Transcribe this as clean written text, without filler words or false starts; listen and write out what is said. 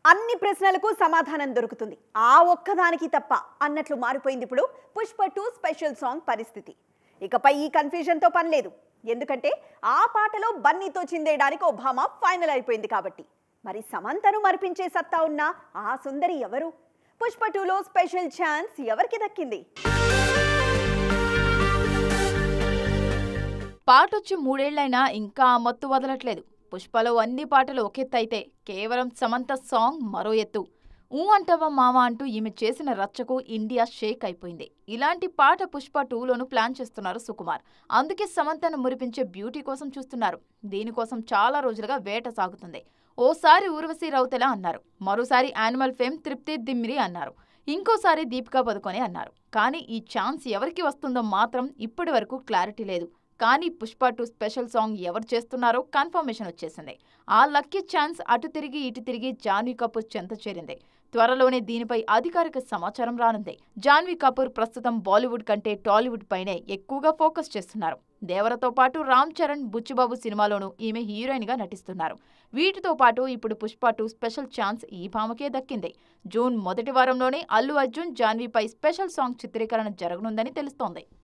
అన్ని ప్రశ్నలకు సమాధానం దొరుకుతుంది ఆ ఒక్కదానికి తప్ప అన్నట్లు మారిపోయింది ఇప్పుడు పుష్ప 2 స్పెషల్ సాంగ్ పరిస్థితి. ఇకపై ఈ కన్ఫ్యూజన్ తో పని లేదు. ఎందుకంటే ఆ పాటలో బన్నీతో చిందేయడానికి ఒబామా ఫైనల్ అయిపోయింది కాబట్టి. మరి సమంతను మరిపించే సత్తా ఉన్న ఆ సుందరి ఎవరు? పుష్ప 2లో స్పెషల్ ఛాన్స్ ఎవరికి దక్కింది? పాటొచ్చి 3 ఏళ్లైనా ఇంకా మత్తు వదలట్లేదు. పుష్పలో అన్ని పాటలు ఒకెత్తైతే కేవలం సమంత సాంగ్ మరో ఎత్తు. ఊ అంటవా మావా అంటూ ఈమె చేసిన రచ్చకు ఇండియా షేక్ అయిపోయింది. ఇలాంటి పాట పుష్ప 2లోను ప్లాన్ చేస్తున్నారు సుకుమార్. అందుకే సమంతను మురిపించే బ్యూటీ కోసం చూస్తున్నారు. దీనికోసం చాలా రోజులుగా వేట సాగుతుంది. ఓసారి ఊర్వశి రౌతెల అన్నారు, మరోసారి యానిమల్ ఫేమ్ తృప్తి దిమ్మిరి అన్నారు, ఇంకోసారి దీపికా పదుకొనే అన్నారు. కానీ ఈ ఛాన్స్ ఎవరికి వస్తుందో మాత్రం ఇప్పటి వరకు క్లారిటీ లేదు. కానీ పుష్ప 2 స్పెషల్ సాంగ్ ఎవరు చేస్తున్నారో కన్ఫర్మేషన్ వచ్చేసింది. ఆ లక్కీ ఛాన్స్ అటు తిరిగి ఇటు తిరిగి జాన్వీ కపూర్ చెంత చేరింది. త్వరలోనే దీనిపై అధికారిక సమాచారం రానుంది. జాన్వీ కపూర్ ప్రస్తుతం బాలీవుడ్ కంటే టాలీవుడ్ పైనే ఎక్కువగా ఫోకస్ చేస్తున్నారు. దేవరతో పాటు రామ్ చరణ్, బుచ్చిబాబు సినిమాలోనూ ఈమె హీరోయిన్ గా నటిస్తున్నారు. వీటితో పాటు ఇప్పుడు పుష్ప 2 స్పెషల్ ఛాన్స్ ఈ భామకే దక్కింది. జూన్ మొదటి వారంలోనే అల్లు అర్జున్, జాన్వీపై స్పెషల్ సాంగ్ చిత్రీకరణ జరగనుందని తెలుస్తోంది.